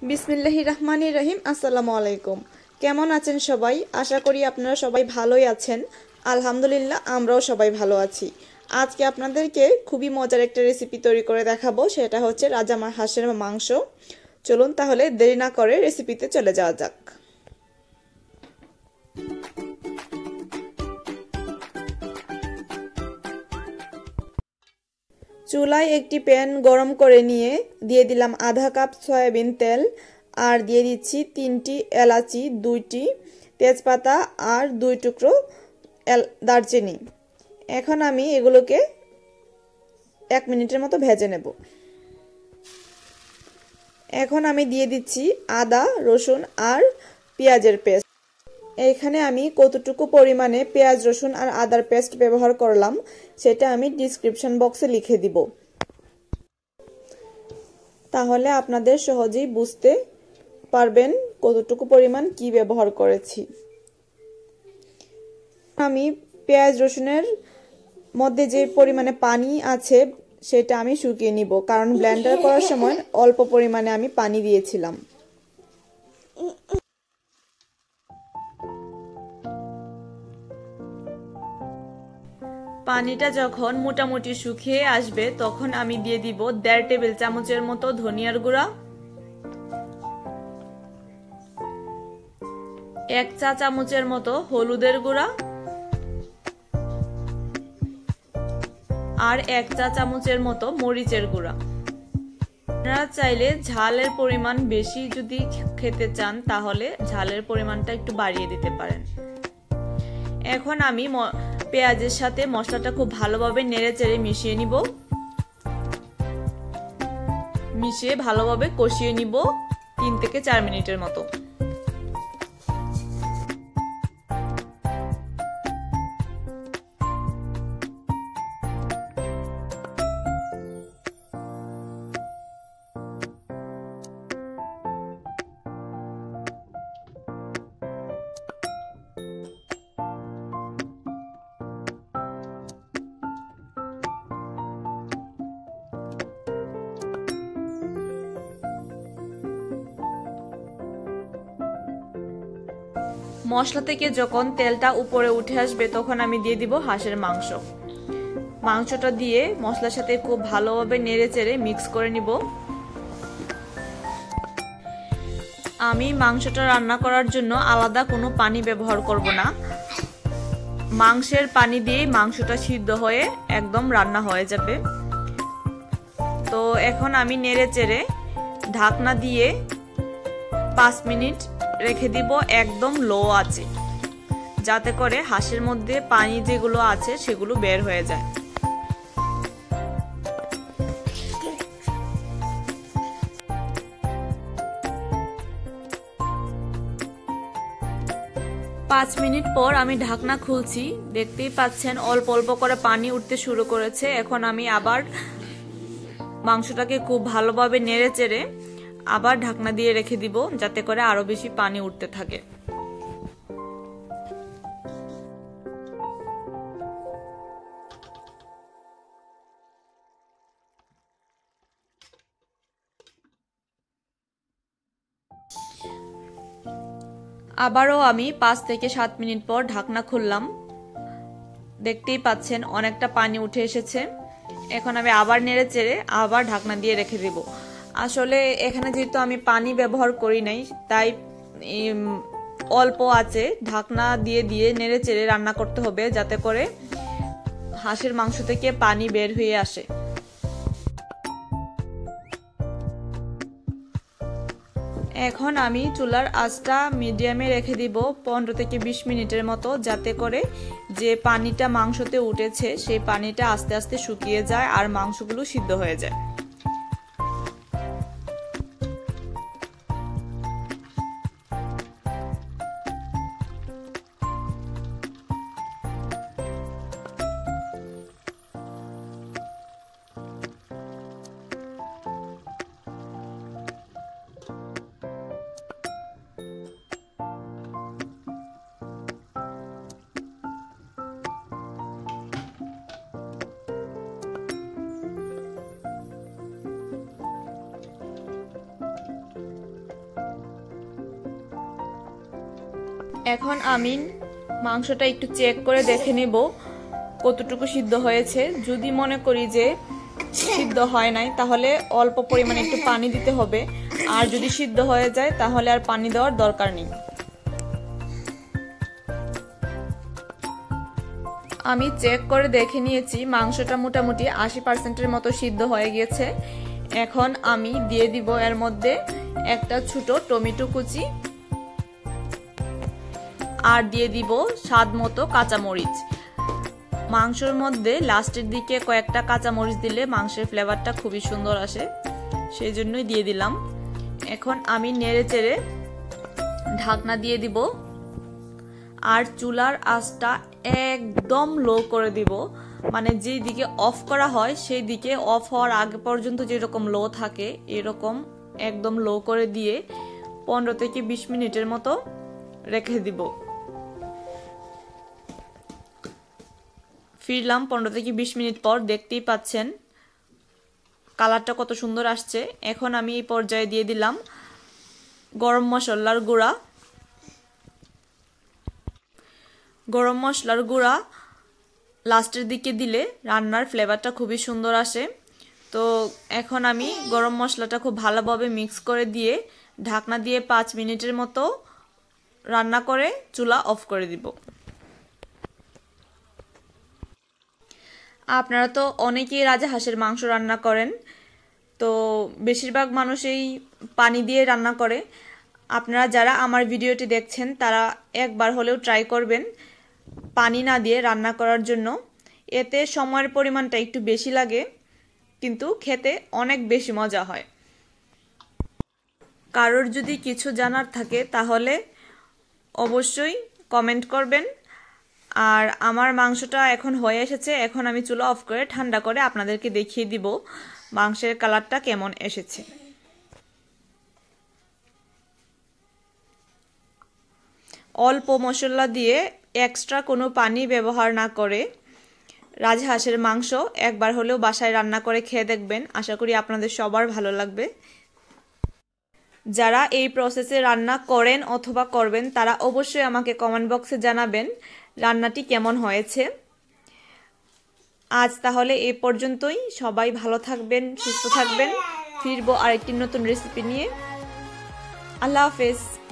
বিসমিল্লাহির রহমানির রহিম। আসসালামু আলাইকুম। কেমন আছেন সবাই? আশা করি আপনারা সবাই ভালোই আছেন। আলহামদুলিল্লাহ, আমরাও সবাই ভালো আছি। আজকে আপনাদেরকে খুবই মজার একটা রেসিপি তৈরি করে দেখাবো, সেটা হচ্ছে রাজমা হাঁসের মাংস। চলুন তাহলে দেরি না করে রেসিপিতে চলে যাওয়া যাক। চুলায় একটি প্যান গরম করে নিয়ে দিয়ে দিলাম আধা কাপ সয়াবিন তেল, আর দিয়ে দিচ্ছি 3টি এলাচি, 2টি তেজপাতা আর 2 টুকরো দারচিনি। এখন আমি এগুলোকে 1 মিনিটের মতো ভেজে নেব। এখন আমি দিয়ে দিচ্ছি আদা, রসুন আর পেঁয়াজের পেস্ট। এখানে আমি কতটুকু পরিমাণে পেঁয়াজ, রসুন আর আদার পেস্ট ব্যবহার করলাম সেটা আমি ডেসক্রিপশন বক্সে লিখে দিব, তাহলে আপনাদের সহজেই বুঝতে পারবেন কতটুকু পরিমাণ কি ব্যবহার করেছি। আমি পেঁয়াজ রসুনের মধ্যে যে পরিমাণে পানি আছে সেটা আমি শুকিয়ে নিব, কারণ ব্লেন্ডার করার সময় অল্প পরিমাণে আমি পানি দিয়েছিলাম। পানিটা যখন মোটামুটি শুকিয়ে আসবে তখন আমি দিয়ে দিব 1.5 টেবিল চামচের মতো ধনিয়ার গুঁড়া, 1 চা চামচের মতো হলুদের গুঁড়া আর 1 চা চামচের মতো মরিচের গুঁড়া। আপনারা চাইলে ঝালের পরিমাণ বেশি যদি খেতে চান তাহলে ঝালের পরিমাণটা একটু বাড়িয়ে দিতে পারেন। এখন আমি পেঁয়াজের সাথে মশলাটা খুব ভালোভাবে নেড়েচেড়ে মিশিয়ে নিব, মিশিয়ে ভালোভাবে কষিয়ে নিব 3 থেকে 4 মিনিটের মতো। মশলা থেকে যখন তেলটা উপরে উঠে আসবে তখন আমি দিয়ে দিব হাঁসের মাংস। মাংসটা দিয়ে মশলার সাথে খুব ভালোভাবে নেড়েচেড়ে মিক্স করে নিব। আমি মাংসটা রান্না করার জন্য আলাদা কোনো পানি ব্যবহার করব না, মাংসের পানি দিয়েই মাংসটা সিদ্ধ হয়ে একদম রান্না হয়ে যাবে। তো এখন আমি নেড়েচেড়ে ঢাকনা দিয়ে 5 মিনিট রেখে দিব একদম লো আছে, যাতে করে হাঁসের মধ্যে পানি যেগুলো আছে সেগুলো বের হয়ে যায়। পাঁচ মিনিট পর আমি ঢাকনা খুলছি, দেখতেই পাচ্ছেন অল্প অল্প করে পানি উঠতে শুরু করেছে। এখন আমি আবার মাংসটাকে খুব ভালোভাবে নেড়েচেড়ে আবার ঢাকনা দিয়ে রেখে দিব, যাতে করে আরো বেশি পানি উঠতে থাকে। আবারও আমি 5 থেকে 7 মিনিট পর ঢাকনা খুললাম, দেখতেই পাচ্ছেন অনেকটা পানি উঠে এসেছে। এখন আমি আবার নেড়েচেড়ে আবার ঢাকনা দিয়ে রেখে দিব। আসলে এখানে যেহেতু আমি পানি ব্যবহার করি নাই, তাই অল্প আছে ঢাকনা দিয়ে দিয়ে নেড়েচেড়ে রান্না করতে হবে, যাতে করে হাঁসের মাংস থেকে পানি বের হয়ে আসে। এখন আমি চুলার আঁচটা মিডিয়ামে রেখে দিব 15 থেকে 20 মিনিটের মতো, যাতে করে যে পানিটা মাংসতে উঠেছে সেই পানিটা আস্তে আস্তে শুকিয়ে যায় আর মাংসগুলো সিদ্ধ হয়ে যায়। এখন আমি মাংসটা একটু চেক করে দেখে নেব কতটুকু সিদ্ধ হয়েছে। যদি মনে করি যে সিদ্ধ হয় নাই তাহলে অল্প পরিমাণে একটু পানি দিতে হবে, আর যদি সিদ্ধ হয়ে যায় তাহলে আর পানি দেওয়ার দরকার নেই। আমি চেক করে দেখে নিয়েছি মাংসটা মোটামুটি 80% মতো সিদ্ধ হয়ে গেছে। এখন আমি দিয়ে দিব এর মধ্যে একটা ছোট টমেটো কুচি, আর দিয়ে দিব স্বাদ মতো কাঁচামরিচ। মাংসের মধ্যে লাস্টের দিকে কয়েকটা কাঁচামরিচ দিলে মাংসের ফ্লেভারটা খুবই সুন্দর আসে, সেই জন্যই দিয়ে দিলাম। এখন আমি নেড়ে চেড়ে ঢাকনা দিয়ে দিব, আর চুলার আঁচটা একদম লো করে দিব। মানে যেই দিকে অফ করা হয় সেই দিকে অফ হওয়ার আগে পর্যন্ত যেরকম লো থাকে এরকম একদম লো করে দিয়ে 15 থেকে 20 মিনিটের মতো রেখে দিব। ফিরলাম 15 থেকে 20 মিনিট পর, দেখতেই পাচ্ছেন কালারটা কত সুন্দর আসছে। এখন আমি এই পর্যায়ে দিয়ে দিলাম গরম মশলার গুঁড়া। গরম মশলার গুঁড়া লাস্টের দিকে দিলে রান্নার ফ্লেভারটা খুবই সুন্দর আসে। তো এখন আমি গরম মশলাটা খুব ভালোভাবে মিক্স করে দিয়ে ঢাকনা দিয়ে 5 মিনিটের মতো রান্না করে চুলা অফ করে দিব। আপনারা তো অনেকেই রাজহাঁসের মাংস রান্না করেন, তো বেশিরভাগ মানুষই পানি দিয়ে রান্না করে। আপনারা যারা আমার ভিডিওটি দেখছেন তারা একবার হলেও ট্রাই করবেন পানি না দিয়ে রান্না করার জন্য। এতে সময়ের পরিমাণটা একটু বেশি লাগে, কিন্তু খেতে অনেক বেশি মজা হয়। কারোর যদি কিছু জানার থাকে তাহলে অবশ্যই কমেন্ট করবেন। আর আমার মাংসটা এখন হয়ে এসেছে, এখন আমি চুলা অফ করে ঠান্ডা করে আপনাদেরকে দেখিয়ে দিব মাংসের কালারটা কেমন এসেছে। অল্প মশলা দিয়ে এক্সট্রা কোনো পানি ব্যবহার না করে রাজহাঁসের মাংস একবার হলেও বাসায় রান্না করে খেয়ে দেখবেন, আশা করি আপনাদের সবার ভালো লাগবে। যারা এই প্রসেসে রান্না করেন অথবা করবেন তারা অবশ্যই আমাকে কমেন্ট বক্সে জানাবেন রান্নাটি কেমন হয়েছে। আজ তাহলে এই পর্যন্তই। সবাই ভালো থাকবেন, সুস্থ থাকবেন। ফিরবো আরেকটি নতুন রেসিপি নিয়ে। আল্লাহ হাফেজ।